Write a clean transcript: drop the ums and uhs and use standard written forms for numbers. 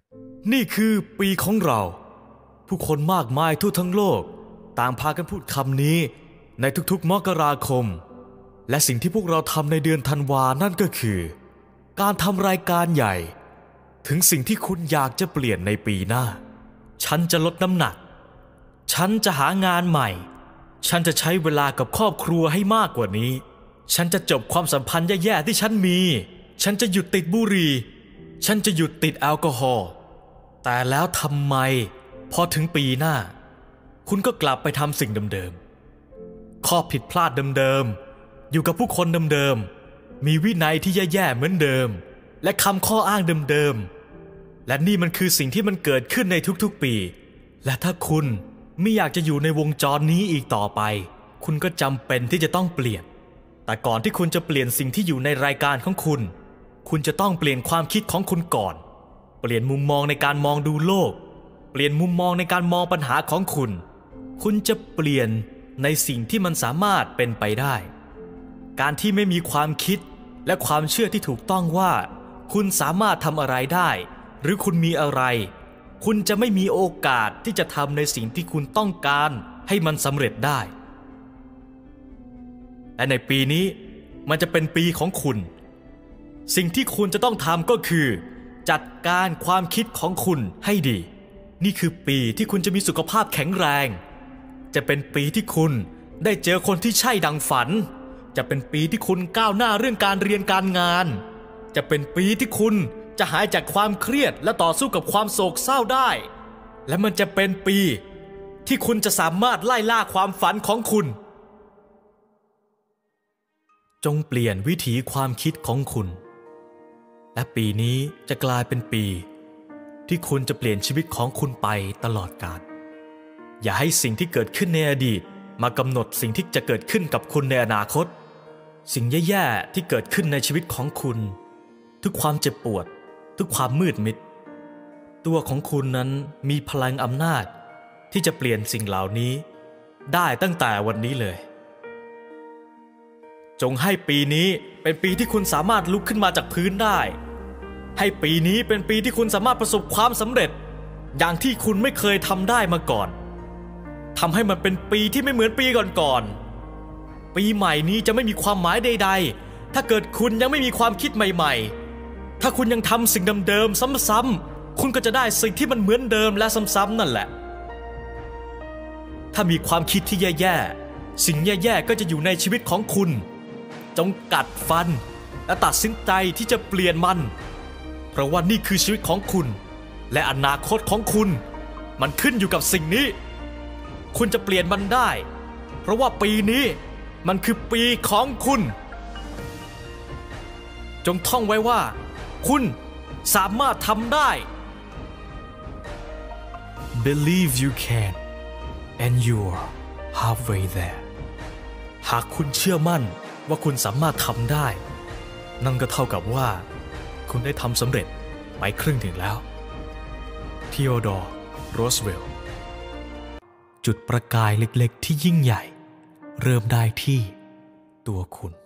นี่คือปีของเราผู้คนมากมายทั่วทั้งโลกต่างพากันพูดคำนี้ในทุกๆมกราคมและสิ่งที่พวกเราทำในเดือนธันวานั่นก็คือการทำรายการใหญ่ถึงสิ่งที่คุณอยากจะเปลี่ยนในปีหน้าฉันจะลดน้ำหนักฉันจะหางานใหม่ฉันจะใช้เวลากับครอบครัวให้มากกว่านี้ฉันจะจบความสัมพันธ์แย่ๆที่ฉันมีฉันจะหยุดติดบุหรี่ฉันจะหยุดติดแอลกอฮอล์แต่แล้วทำไมพอถึงปีหน้าคุณก็กลับไปทำสิ่งเดิมๆข้อผิดพลาดเดิมๆอยู่กับผู้คนเดิมๆมีวินัยที่แย่ๆเหมือนเดิมและคำข้ออ้างเดิมๆและนี่มันคือสิ่งที่มันเกิดขึ้นในทุกๆปีและถ้าคุณไม่อยากจะอยู่ในวงจรนี้อีกต่อไปคุณก็จำเป็นที่จะต้องเปลี่ยนแต่ก่อนที่คุณจะเปลี่ยนสิ่งที่อยู่ในรายการของคุณคุณจะต้องเปลี่ยนความคิดของคุณก่อนเปลี่ยนมุมมองในการมองดูโลกเปลี่ยนมุมมองในการมองปัญหาของคุณคุณจะเปลี่ยนในสิ่งที่มันสามารถเป็นไปได้การที่ไม่มีความคิดและความเชื่อที่ถูกต้องว่าคุณสามารถทำอะไรได้หรือคุณมีอะไรคุณจะไม่มีโอกาสที่จะทำในสิ่งที่คุณต้องการให้มันสำเร็จได้และในปีนี้มันจะเป็นปีของคุณสิ่งที่คุณจะต้องทำก็คือจัดการความคิดของคุณให้ดีนี่คือปีที่คุณจะมีสุขภาพแข็งแรงจะเป็นปีที่คุณได้เจอคนที่ใช่ดังฝันจะเป็นปีที่คุณก้าวหน้าเรื่องการเรียนการงานจะเป็นปีที่คุณจะหายจากความเครียดและต่อสู้กับความโศกเศร้าได้และมันจะเป็นปีที่คุณจะสามารถไล่ล่าความฝันของคุณจงเปลี่ยนวิถีความคิดของคุณและปีนี้จะกลายเป็นปีที่คุณจะเปลี่ยนชีวิตของคุณไปตลอดกาลอย่าให้สิ่งที่เกิดขึ้นในอดีตมากำหนดสิ่งที่จะเกิดขึ้นกับคุณในอนาคตสิ่งแย่ๆที่เกิดขึ้นในชีวิตของคุณทุกความเจ็บปวดทุกความมืดมิดตัวของคุณนั้นมีพลังอำนาจที่จะเปลี่ยนสิ่งเหล่านี้ได้ตั้งแต่วันนี้เลยจงให้ปีนี้เป็นปีที่คุณสามารถลุกขึ้นมาจากพื้นได้ให้ปีนี้เป็นปีที่คุณสามารถประสบความสำเร็จอย่างที่คุณไม่เคยทำได้มาก่อนทำให้มันเป็นปีที่ไม่เหมือนปีก่อนๆปีใหม่นี้จะไม่มีความหมายใดๆถ้าเกิดคุณยังไม่มีความคิดใหม่ๆถ้าคุณยังทำสิ่งเดิมๆซ้ำๆคุณก็จะได้สิ่งที่มันเหมือนเดิมและซ้ำๆนั่นแหละถ้ามีความคิดที่แย่ๆสิ่งแย่ๆก็จะอยู่ในชีวิตของคุณจงกัดฟันและตัดสินใจที่จะเปลี่ยนมันเพราะว่านี่คือชีวิตของคุณและอนาคตของคุณมันขึ้นอยู่กับสิ่งนี้คุณจะเปลี่ยนมันได้เพราะว่าปีนี้มันคือปีของคุณจงท่องไว้ว่าคุณสามารถทำได้ Believe you can and you're halfway there หากคุณเชื่อมั่นว่าคุณสามารถทำได้นั่นก็เท่ากับว่าคุณได้ทำสำเร็จไปครึ่งถึงแล้วทีโอดอร์ โรสเวลล์จุดประกายเล็กๆที่ยิ่งใหญ่เริ่มได้ที่ตัวคุณ